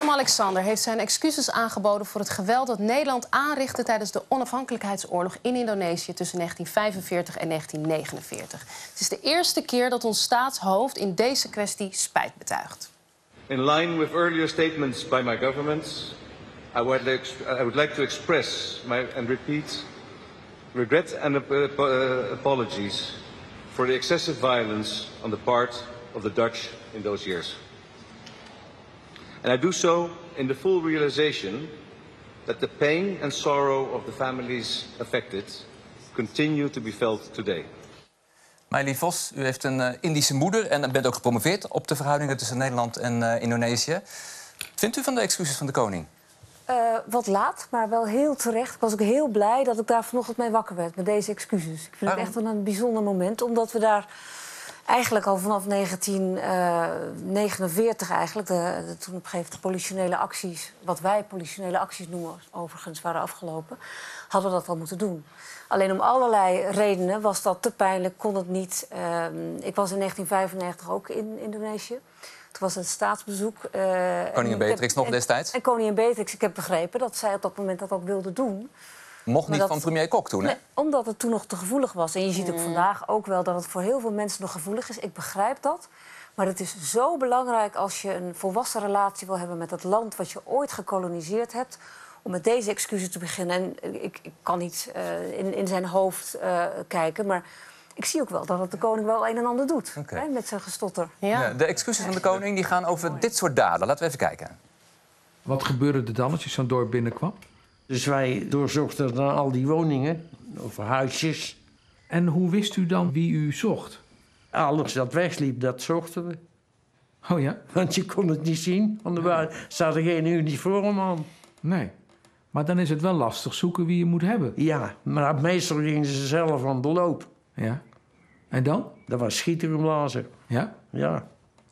Willem-Alexander heeft zijn excuses aangeboden voor het geweld dat Nederland aanrichtte tijdens de onafhankelijkheidsoorlog in Indonesië tussen 1945 en 1949. Het is de eerste keer dat ons staatshoofd in deze kwestie spijt betuigt. In line with earlier statements by my government, I would like to express and repeat regret and apologies for the excessive violence on the part of the Dutch in those years. And I do so in the full realization that the pain and sorrow of the families affected continue to be felt today. Meili Vos, u heeft een Indische moeder en bent ook gepromoveerd op de verhoudingen tussen Nederland en Indonesië. Wat vindt u van de excuses van de koning? Wat laat, maar wel heel terecht. Ik was ook heel blij dat ik daar vanochtend mee wakker werd met deze excuses. Ik vind het echt wel een bijzonder moment, omdat we daar eigenlijk al vanaf 1949 eigenlijk, toen op een gegeven moment de politionele acties, wat wij politionele acties noemen, overigens waren afgelopen, hadden we dat al moeten doen. Alleen om allerlei redenen was dat te pijnlijk, kon het niet. Ik was in 1995 ook in Indonesië. Toen was het staatsbezoek. Koningin Beatrix nog destijds? En koningin Beatrix, ik heb begrepen dat zij op dat moment dat ook wilde doen. Mocht niet van premier Kok toen, hè? Nee, omdat het toen nog te gevoelig was. En je ziet ook vandaag ook wel dat het voor heel veel mensen nog gevoelig is. Ik begrijp dat. Maar het is zo belangrijk als je een volwassen relatie wil hebben met het land wat je ooit gekoloniseerd hebt, om met deze excuses te beginnen. En ik kan niet in zijn hoofd kijken, maar ik zie ook wel dat het de koning wel een en ander doet. Okay. Hè, met zijn gestotter. Ja, de excuses van de koning die gaan over dit soort daden. Laten we even kijken. Wat gebeurde er dan als je zo'n dorp binnenkwam? Dus wij doorzochten dan al die woningen, of huisjes. En hoe wist u dan wie u zocht? Alles dat wegliep, dat zochten we. Oh ja? Want je kon het niet zien, want er zat er geen uniform aan. Nee. Maar dan is het wel lastig zoeken wie je moet hebben. Ja, maar meestal gingen ze zelf aan de loop. Ja. En dan? Dat was schietergeblazen. Ja? Ja.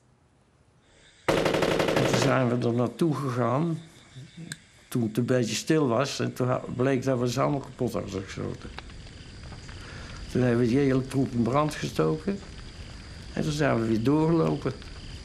En toen zijn we er naartoe gegaan. Toen het een beetje stil was. En toen bleek dat we ze allemaal kapot hadden geschoten. Toen hebben we die hele troep in brand gestoken. En toen zijn we weer doorgelopen.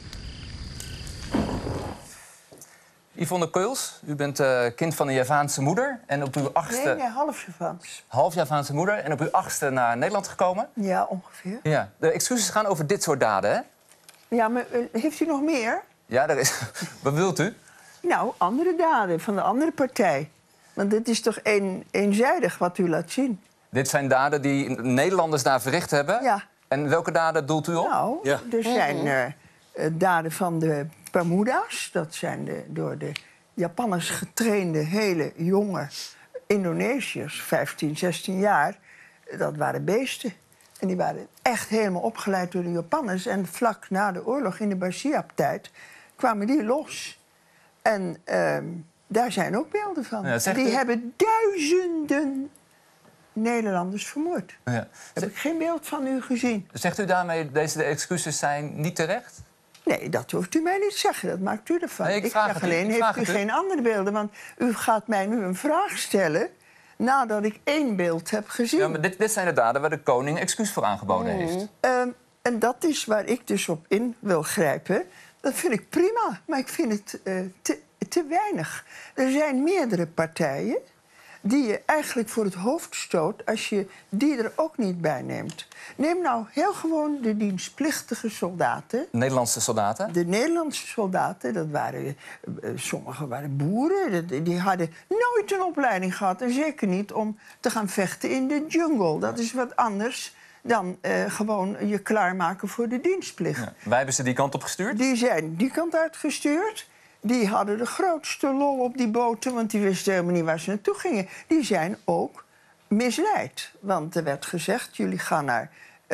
Yvonne Keuls, u bent kind van een Javaanse moeder. En op uw 8e... Nee, half Javaans. Half Javaanse moeder. En op uw 8e naar Nederland gekomen. Ja, ongeveer. Ja. De excuses gaan over dit soort daden, hè? Ja, maar heeft u nog meer? Ja, daar is... Wat wilt u? Nou, andere daden van de andere partij. Want dit is toch eenzijdig wat u laat zien. Dit zijn daden die Nederlanders daar verricht hebben? Ja. En welke daden doelt u op? Nou, ja. Er zijn daden van de Bermuda's. Dat zijn de door de Japanners getrainde hele jonge Indonesiërs, 15, 16 jaar. Dat waren beesten. En die waren echt helemaal opgeleid door de Japanners. En vlak na de oorlog, in de Basiab-tijd, kwamen die los. En daar zijn ook beelden van. Ja, die hebben duizenden Nederlanders vermoord. Ja. Daar heb ik geen beeld van u gezien. Zegt u daarmee, deze excuses zijn niet terecht? Nee, dat hoeft u mij niet te zeggen. Dat maakt u ervan. Nee, ik zeg alleen, heeft u geen andere beelden? Want u gaat mij nu een vraag stellen nadat ik 1 beeld heb gezien. Ja, maar dit zijn de daden waar de koning excuus voor aangeboden heeft. En dat is waar ik dus op in wil grijpen. Dat vind ik prima, maar ik vind het te weinig. Er zijn meerdere partijen die je eigenlijk voor het hoofd stoot als je die er ook niet bij neemt. Neem nou heel gewoon de dienstplichtige soldaten. Nederlandse soldaten? De Nederlandse soldaten, dat waren, sommigen waren boeren. Die hadden nooit een opleiding gehad. En zeker niet om te gaan vechten in de jungle. Dat is wat anders dan gewoon je klaarmaken voor de dienstplicht. Ja. Wij hebben ze die kant op gestuurd? Die zijn die kant uitgestuurd. Die hadden de grootste lol op die boten, want die wisten helemaal niet waar ze naartoe gingen. Die zijn ook misleid. Want er werd gezegd, jullie gaan naar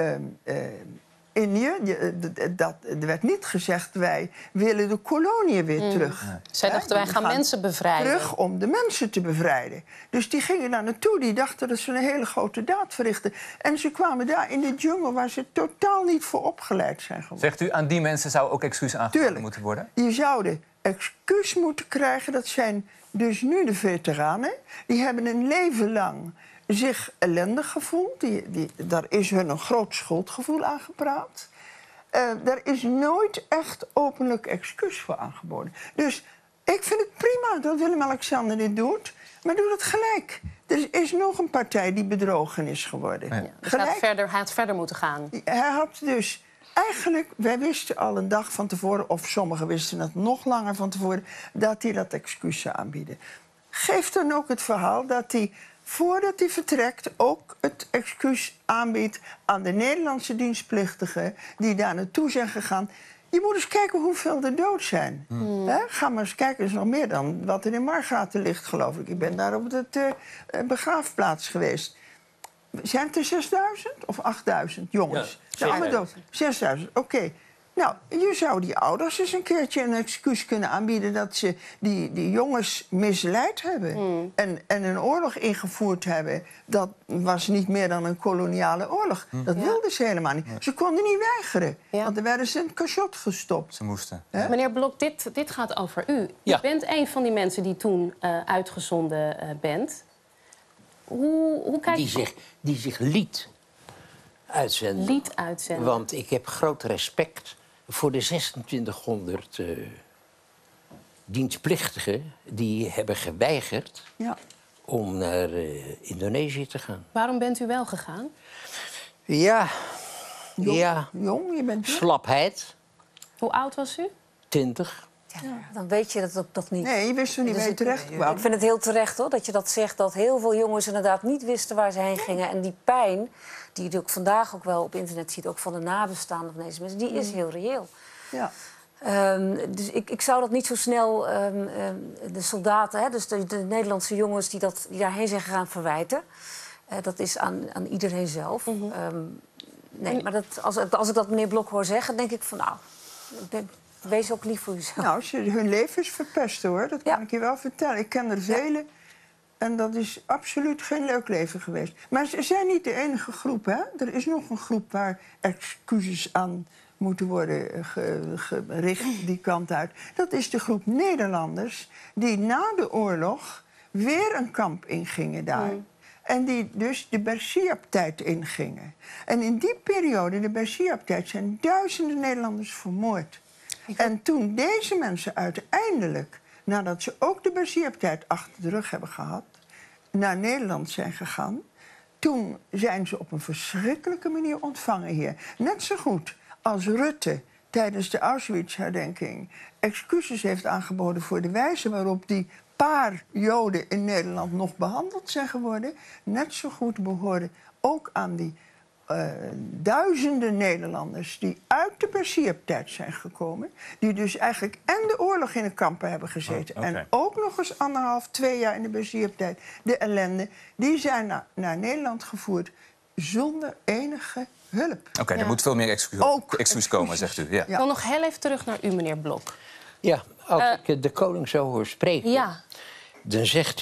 Indië. Er werd niet gezegd, wij willen de koloniën weer terug. Nee. Zij dachten, wij gaan mensen bevrijden. Terug om de mensen te bevrijden. Dus die gingen daar naartoe. Die dachten dat ze een hele grote daad verrichten. En ze kwamen daar in de jungle waar ze totaal niet voor opgeleid zijn geworden. Zegt u, aan die mensen zou ook excuus aangeboden moeten worden? Die zouden excuus moeten krijgen. Dat zijn dus nu de veteranen. Die hebben een leven lang zich ellendig gevoeld. Daar is hun een groot schuldgevoel aangepraat. Daar is nooit echt openlijk excuus voor aangeboden. Dus Ik vind het prima dat Willem-Alexander dit doet. Maar doe dat gelijk. Er is nog een partij die bedrogen is geworden. Ja. Dus hij had verder moeten gaan. Hij had dus... Eigenlijk, wij wisten al een dag van tevoren... of sommigen wisten het nog langer van tevoren... dat hij dat excuus zou aanbieden. Geef dan ook het verhaal dat hij... voordat hij vertrekt ook het excuus aanbiedt... aan de Nederlandse dienstplichtigen die daar naartoe zijn gegaan... Je moet eens kijken hoeveel er dood zijn. Ga maar eens kijken, er is nog meer dan wat er in Margraten ligt, geloof ik. Ik ben daar op de begraafplaats geweest. Zijn het er 6.000 of 8.000 jongens? Ja, 6.000. Allemaal dood. 6.000, oké. Nou, je zou die ouders eens een keertje een excuus kunnen aanbieden... dat ze die jongens misleid hebben en een oorlog ingevoerd hebben. Dat was niet meer dan een koloniale oorlog. Dat wilden ze helemaal niet. Ze konden niet weigeren, want dan werden ze in het cachot gestopt. Ze moesten. Meneer Blok, dit gaat over u. Ja. U bent een van die mensen die toen uitgezonden bent. Hoe kijkt u... Die zich liet uitzenden. Liet uitzenden. Want ik heb groot respect voor de 2600 dienstplichtigen... die hebben geweigerd om naar Indonesië te gaan. Waarom bent u wel gegaan? Ja, Jong, je bent jong. slapheid, Hoe oud was u? 20. Ja, dan weet je dat ook toch niet. Nee, je wist er niet Dus mee terecht kwam. Ik vind het heel terecht hoor, dat je dat zegt. Dat heel veel jongens inderdaad niet wisten waar ze heen gingen. En die pijn, die je ook vandaag ook wel op internet ziet... ook van de nabestaanden van deze mensen, die is heel reëel. Ja. Dus ik zou dat niet zo snel de soldaten... Hè, dus de Nederlandse jongens die daarheen zijn gegaan verwijten. Dat is aan iedereen zelf. Nee, maar als ik dat meneer Blok hoor zeggen, denk ik van... nou, wees ook lief voor jezelf. Nou, hun leven is verpest, hoor. Dat kan ik je wel vertellen. Ik ken er vele. En dat is absoluut geen leuk leven geweest. Maar ze zijn niet de enige groep, hè. Er is nog een groep waar excuses aan moeten worden gericht, die kant uit. Dat is de groep Nederlanders die na de oorlog weer een kamp ingingen daar. En die dus de Bersiab-tijd ingingen. En in die periode, de Bersiab-tijd, zijn duizenden Nederlanders vermoord. En toen deze mensen uiteindelijk, nadat ze ook de Bersiab-tijd achter de rug hebben gehad, naar Nederland zijn gegaan, toen zijn ze op een verschrikkelijke manier ontvangen hier. Net zo goed als Rutte tijdens de Auschwitz-herdenking excuses heeft aangeboden voor de wijze waarop die paar Joden in Nederland nog behandeld zijn geworden. Net zo goed behoren ook aan die duizenden Nederlanders die uit de Bersiab-tijd zijn gekomen, die dus eigenlijk en de oorlog in de kampen hebben gezeten en ook nog eens 1,5-2 jaar in de Bersiab-tijd, de ellende, die zijn naar Nederland gevoerd zonder enige hulp. Oké, er moet veel meer excuus komen, zegt u. Ja. Dan nog heel even terug naar u, meneer Blok. Ja, als ik de koning zo hoor spreken, dan zegt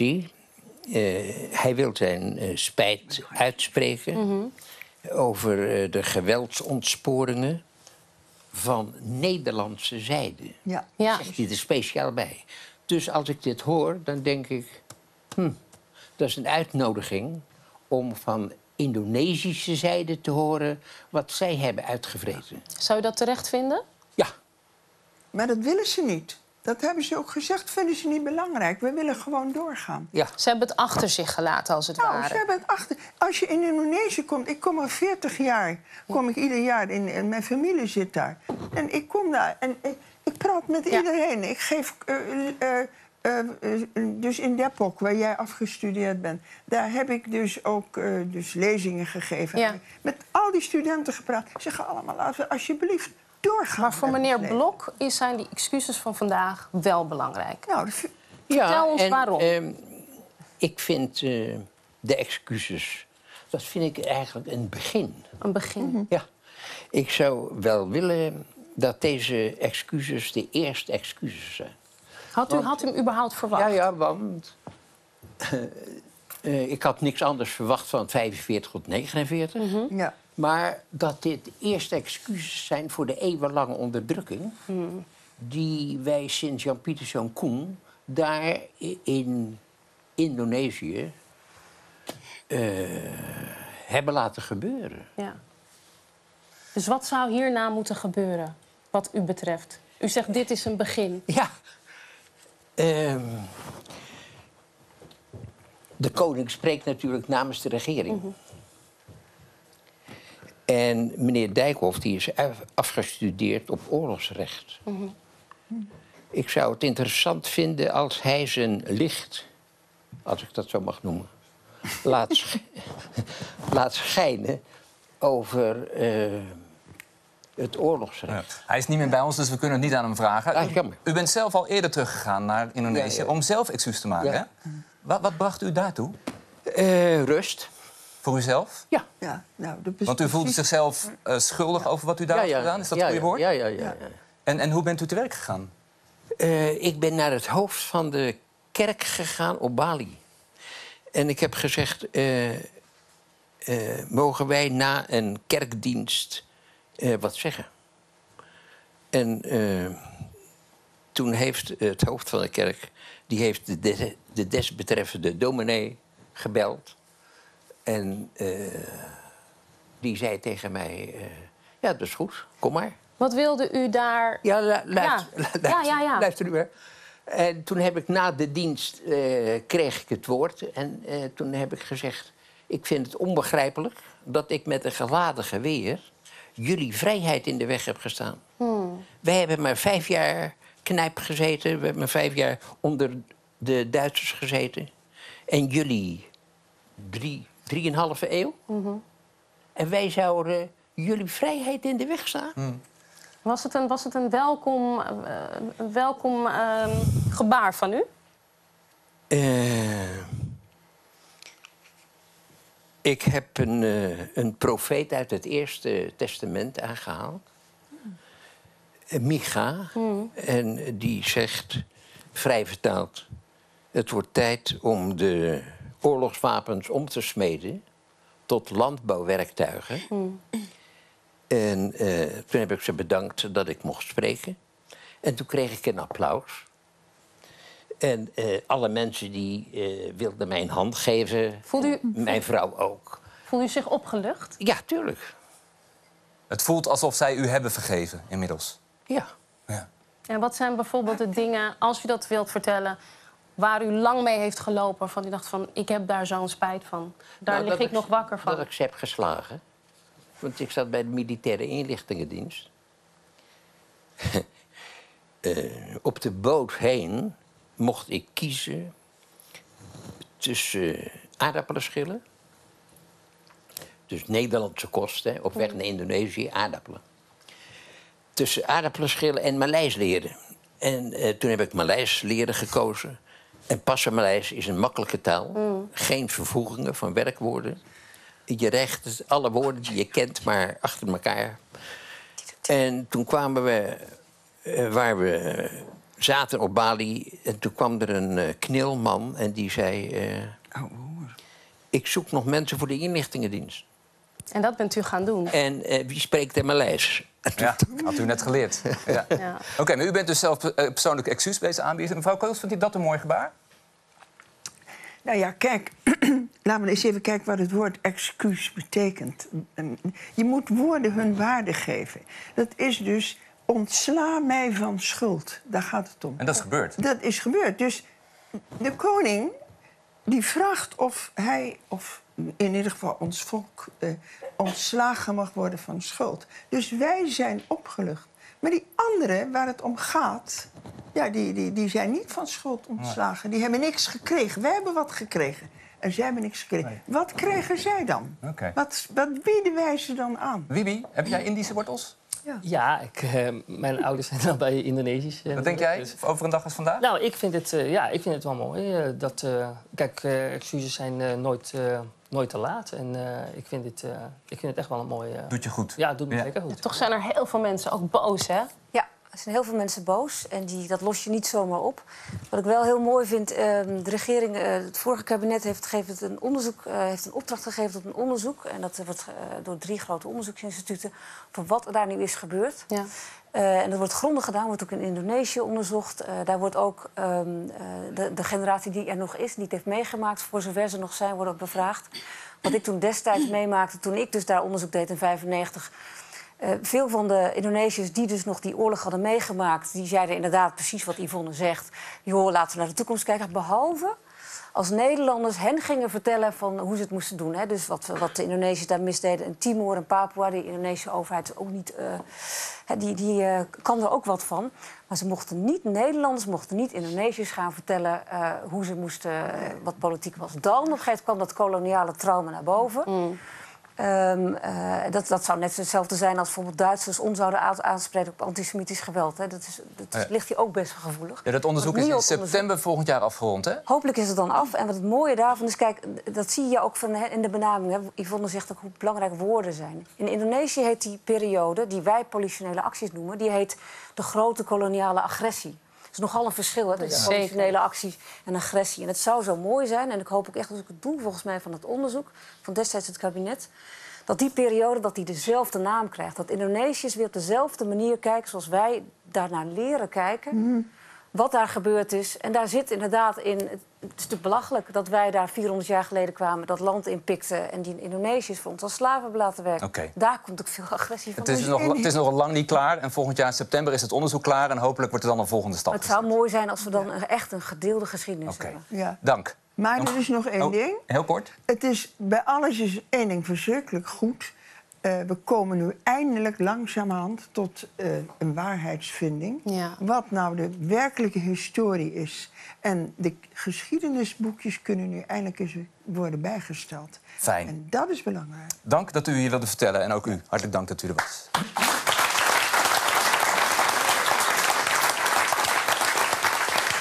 hij wil zijn spijt uitspreken over de geweldsontsporingen van Nederlandse zijde. Ja. Zegt hij er speciaal bij. Dus als ik dit hoor, dan denk ik, dat is een uitnodiging om van Indonesische zijde te horen wat zij hebben uitgevreten. Zou u dat terecht vinden? Ja. Maar dat willen ze niet. Dat hebben ze ook gezegd, vinden ze niet belangrijk. We willen gewoon doorgaan. Ja. Ze hebben het achter zich gelaten, als het ware. Ze hebben het achter. Als je in Indonesië komt, ik kom al 40 jaar, kom ik ieder jaar in, en mijn familie zit daar. En ik kom daar en ik praat met iedereen. Ik geef, dus in Depok, waar jij afgestudeerd bent, daar heb ik dus ook dus lezingen gegeven. Ja. Met al die studenten gepraat. Ze zeggen allemaal, laten we alsjeblieft doorgaan. Maar voor meneer Blok zijn die excuses van vandaag wel belangrijk. Nou, Vertel ons waarom. Ik vind de excuses, dat vind ik eigenlijk een begin. Een begin. Ja. Ik zou wel willen dat deze excuses de eerste excuses zijn. Had u hem überhaupt verwacht? Ja, want ik had niks anders verwacht van 45 tot 49. ja. Maar dat dit eerste excuses zijn voor de eeuwenlange onderdrukking die wij sinds Jan Pieterszoon Koen daar in Indonesië hebben laten gebeuren. Ja. Dus wat zou hierna moeten gebeuren, wat u betreft? U zegt, dit is een begin. Ja, De koning spreekt natuurlijk namens de regering. En meneer Dijkhoff die is afgestudeerd op oorlogsrecht. Ik zou het interessant vinden als hij zijn licht, als ik dat zo mag noemen, laat schijnen over het oorlogsrecht. Ja. Hij is niet meer bij ons, dus we kunnen het niet aan hem vragen. Ah, jammer. U bent zelf al eerder teruggegaan naar Indonesië om zelf excuus te maken. Ja. Hè? Wat bracht u daartoe? Rust. Voor uzelf? Ja. Ja, nou, dat is Want u voelde precies- zichzelf schuldig over wat u daar had gedaan? Is dat het goede woord? Ja. En hoe bent u te werk gegaan? Ik ben naar het hoofd van de kerk gegaan op Bali. En ik heb gezegd, mogen wij na een kerkdienst wat zeggen? En toen heeft het hoofd van de kerk, die heeft de desbetreffende dominee gebeld. En die zei tegen mij, ja, dat is goed, kom maar. Wat wilde u daar... Ja, Ja. luister nu maar. En toen heb ik na de dienst kreeg ik het woord. En toen heb ik gezegd, ik vind het onbegrijpelijk dat ik met een geladen geweer jullie vrijheid in de weg heb gestaan. Wij hebben maar 5 jaar knijp gezeten. We hebben maar 5 jaar onder de Duitsers gezeten. En jullie 3,5 eeuw. En wij zouden jullie vrijheid in de weg staan. Was het een welkom gebaar van u? Ik heb een profeet uit het Eerste Testament aangehaald. Micha. En die zegt, vrij vertaald, het wordt tijd om de oorlogswapens om te smeden tot landbouwwerktuigen. En toen heb ik ze bedankt dat ik mocht spreken. En toen kreeg ik een applaus. En alle mensen die wilden mij een hand geven. Mijn vrouw ook. Voelt u zich opgelucht? Ja, tuurlijk. Het voelt alsof zij u hebben vergeven inmiddels. Ja. En wat zijn bijvoorbeeld de dingen, als u dat wilt vertellen, waar u lang mee heeft gelopen, waarvan u dacht van, ik heb daar zo'n spijt van. Daar lig ik nog wakker van. Dat ik ze heb geslagen. Want ik zat bij de militaire inlichtingendienst. Op de boot heen mocht ik kiezen tussen aardappelen. Dus Nederlandse kosten, op weg naar Indonesië, aardappelen. Tussen aardappelen en Maleis leren. En toen heb ik Maleis leren gekozen. En Passer Maleis is een makkelijke taal. Geen vervoegingen van werkwoorden. Je recht alle woorden die je kent, maar achter elkaar. En toen kwamen we waar we zaten op Bali. En toen kwam er een knilman en die zei, ik zoek nog mensen voor de inlichtingendienst. En dat bent u gaan doen? En wie spreekt er Maleis? Ja, had u net geleerd. Ja. Ja. Oké, maar u bent dus zelf persoonlijk excuus bezig aanbieden. Mevrouw Kools, vindt u dat een mooi gebaar? Nou ja, kijk, laten we eens even kijken wat het woord excuus betekent. Je moet woorden hun waarde geven. Dat is dus, ontsla mij van schuld. Daar gaat het om. En dat is gebeurd? Dat is gebeurd. Dus de koning die vraagt of hij, of in ieder geval ons volk, ontslagen mag worden van schuld. Dus wij zijn opgelucht. Maar die anderen waar het om gaat, ja, die zijn niet van schuld ontslagen. Die hebben niks gekregen. Wij hebben wat gekregen. En zij hebben niks gekregen. Nee. Wat krijgen zij dan? Okay. Wat bieden wij ze dan aan? Wibi, heb jij Indische wortels? Ja, mijn ouders zijn dan bij Indonesisch. Wat denk jij over een dag als vandaag? Nou, ik vind het wel mooi. Kijk, excuses zijn nooit te laat. En ik vind het echt wel een mooi... Doet je goed? Ja, het doet me zeker goed. Ja, toch zijn er heel veel mensen ook boos, hè? Ja, er zijn heel veel mensen boos en dat los je niet zomaar op. Wat ik wel heel mooi vind, de regering, het vorige kabinet heeft een opdracht gegeven tot een onderzoek. En dat wordt door 3 grote onderzoeksinstituten voor wat er daar nu is gebeurd. Ja. En dat wordt grondig gedaan, wordt ook in Indonesië onderzocht. Daar wordt ook de generatie die er nog is, die het heeft meegemaakt, voor zover ze nog zijn, wordt ook bevraagd. Wat ik toen destijds meemaakte, toen ik dus daar onderzoek deed in 1995... Veel van de Indonesiërs die dus nog die oorlog hadden meegemaakt... die zeiden inderdaad precies wat Yvonne zegt. Joh, laten we naar de toekomst kijken. Behalve als Nederlanders hen gingen vertellen van hoe ze het moesten doen. Hè. Dus wat de Indonesiërs daar misdeden. En Timor en Papua, de Indonesische overheid ook niet... die kan er ook wat van. Maar ze mochten niet, Nederlanders mochten niet Indonesiërs gaan vertellen... hoe ze moesten, wat politiek was. Dan op een gegeven moment kwam dat koloniale trauma naar boven... Dat zou net hetzelfde zijn als bijvoorbeeld Duitsers ons zouden aanspreken op antisemitisch geweld. Hè. Dat ligt hier ook best wel gevoelig. Ja, dat onderzoek is in september volgend jaar afgerond, hè? Hopelijk is het dan af. En wat het mooie daarvan is, kijk, dat zie je ook in de benaming. Hè. Yvonne zegt ook hoe belangrijk woorden zijn. In Indonesië heet die periode, die wij politionele acties noemen... die heet de grote koloniale agressie. Het is nogal een verschil, hè, tussen politionele acties en agressie. En het zou zo mooi zijn, en ik hoop ook echt dat ik het doe... volgens mij van het onderzoek van destijds het kabinet... dat die periode dat die dezelfde naam krijgt. Dat Indonesiërs weer op dezelfde manier kijken... zoals wij daarnaar leren kijken, wat daar gebeurd is. En daar zit inderdaad in... Het is natuurlijk belachelijk dat wij daar 400 jaar geleden kwamen... dat land inpikten en die Indonesiërs voor ons als slaven hebben laten werken. Okay. Daar komt ook veel agressie van. Het is nog lang niet klaar. En volgend jaar in september is het onderzoek klaar. En hopelijk wordt er dan een volgende stap. Het zou mooi zijn als we dan echt een gedeelde geschiedenis hebben. Ja. Dank. Maar er is nog één ding. Heel kort. Het is, bij alles is één ding verschrikkelijk goed. We komen nu eindelijk langzamerhand tot een waarheidsvinding. Ja. Wat nou de werkelijke historie is. En de geschiedenisboekjes kunnen nu eindelijk eens worden bijgesteld. Fijn. En dat is belangrijk. Dank dat u hier wilde vertellen en ook u. Hartelijk dank dat u er was.